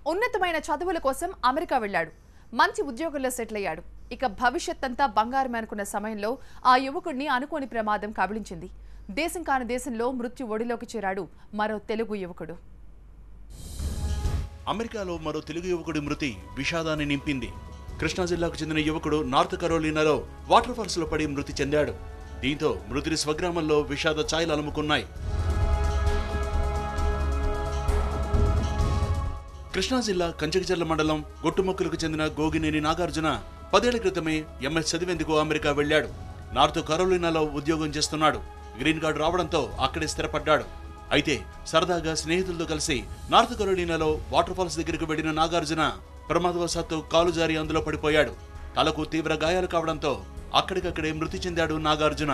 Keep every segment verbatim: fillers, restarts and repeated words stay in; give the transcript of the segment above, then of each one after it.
ఉన్నతమైన చదువుల కోసం అమెరికా వెళ్ళాడు. మంచి ఉద్యోగంలో సెటిల్ అయ్యాడు. ఇక భవిష్యత్ అంతా బంగారమే అనుకున్న సమయంలో ఆ యువకుడిని అనుకోని ప్రమాదం కబళించింది. దేశం కాని దేశంలో మృత్యు ఒడిలోకి చేరాడు మరో తెలుగు యువకుడు. అమెరికాలో మరో తెలుగు యువకుడి మృతి విషాదాన్ని నింపింది. కృష్ణా జిల్లాకు చెందిన యువకుడు నార్త్ కరోలినాలో వాటర్ ఫాల్స్ లో పడి మృతి చెందాడు. దీంతో మృతుడి స్వగ్రామంలో విషాద ఛాయలు అలుముకున్నాయి. కృష్ణా జిల్లా కంచకచర్ల మండలం గొట్టుమొక్కలకు చెందిన గోగినేని నాగార్జున పదేళ్ల క్రితమే ఎంఎస్ చదివేందుకు అమెరికా వెళ్లాడు. నార్త్ కరోలినాలో ఉద్యోగం చేస్తున్నాడు. గ్రీన్ కార్డు రావడంతో అక్కడే స్థిరపడ్డాడు. అయితే సరదాగా స్నేహితులతో కలిసి నార్త్ కరోలినాలో వాటర్ ఫాల్స్ దగ్గరకు వెళ్లిన నాగార్జున ప్రమాదవశాత్తు కాలు జారి అందులో పడిపోయాడు. తలకు తీవ్ర గాయాలు కావడంతో అక్కడికక్కడే మృతి చెందాడు నాగార్జున.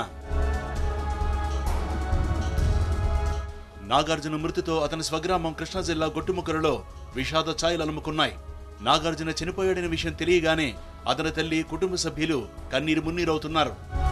నాగార్జున మృతితో అతని స్వగ్రామం కృష్ణా జిల్లా గొట్టుముక్కలలో విషాద ఛాయలు అలుముకున్నాయి. నాగార్జున చనిపోయాడనే విషయం తెలియగానే అతని తల్లి, కుటుంబ సభ్యులు కన్నీరు మున్నీరవుతున్నారు.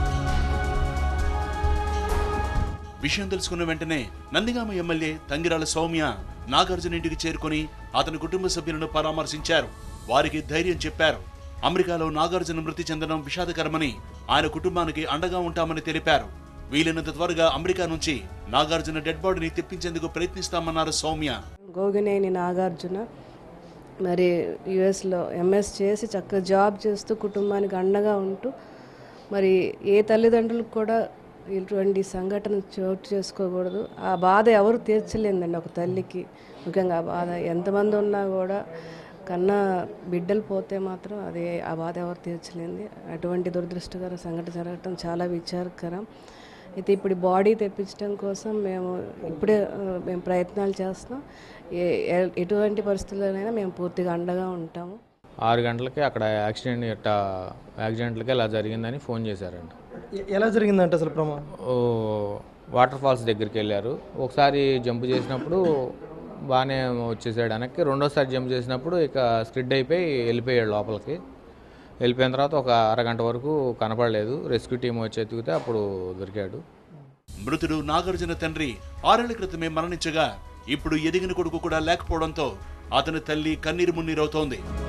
విషయం తెలుసుకున్న వెంటనే నందిగామ ఎమ్మెల్యే తంగిరాల సౌమ్య నాగార్జున ఇంటికి చేరుకుని అతని కుటుంబ సభ్యులను పరామర్శించారు. వారికి ధైర్యం చెప్పారు. అమెరికాలో నాగార్జున మృతి చెందడం విషాదకరమని, ఆయన కుటుంబానికి అండగా ఉంటామని తెలిపారు. వీలైనంత త్వరగా అమెరికా నుంచి నాగార్జున డెడ్ బాడీని తెప్పించేందుకు ప్రయత్నిస్తామన్నారు సౌమ్య. గోగినేని నాగార్జున మరి యుఎస్లో ఎంఎస్ చేసి చక్కగా జాబ్ చేస్తూ కుటుంబానికి అండగా ఉంటూ మరి ఏ తల్లిదండ్రులకు కూడా ఇటువంటి సంఘటన చోటు చేసుకోకూడదు. ఆ బాధ ఎవరు తీర్చలేదండి. ఒక తల్లికి ముఖ్యంగా ఆ బాధ ఎంతమంది ఉన్నా కూడా కన్నా బిడ్డలు పోతే మాత్రం అది ఆ బాధ ఎవరు తీర్చలేంది. అటువంటి దురదృష్టకర సంఘటన జరగటం చాలా విచారకరం. అయితే ఇప్పుడు బాడీ తెప్పించడం కోసం మేము ఇప్పుడే మేము ప్రయత్నాలు చేస్తాం. ఏ ఎటువంటి పరిస్థితుల్లోనైనా మేము పూర్తిగా అండగా ఉంటాము. ఆరు గంటలకి అక్కడ యాక్సిడెంట్ ఇట్ట యాక్సిడెంట్లకి ఇలా జరిగిందని ఫోన్ చేశారండి. ఎలా జరిగిందంటే అసలు ప్రమాదం? వాటర్ ఫాల్స్ దగ్గరికి వెళ్ళారు. ఒకసారి జంప్ చేసినప్పుడు బాగానే వచ్చేసాడు వెనక్కి. రెండోసారి జంప్ చేసినప్పుడు ఇక స్కిడ్ అయిపోయి వెళ్ళిపోయాడు లోపలికి. వెళ్ళిపోయిన తర్వాత ఒక అరగంట వరకు కనపడలేదు. రెస్క్యూ టీం వచ్చి ఎత్తుకుతే అప్పుడు దొరికాడు. మృతుడు నాగార్జున తండ్రి ఆరేళ్ల క్రితమే మరణించగా ఇప్పుడు ఎదిగిన కొడుకు కూడా లేకపోవడంతో అతని తల్లి కన్నీరు మున్నీరవుతోంది.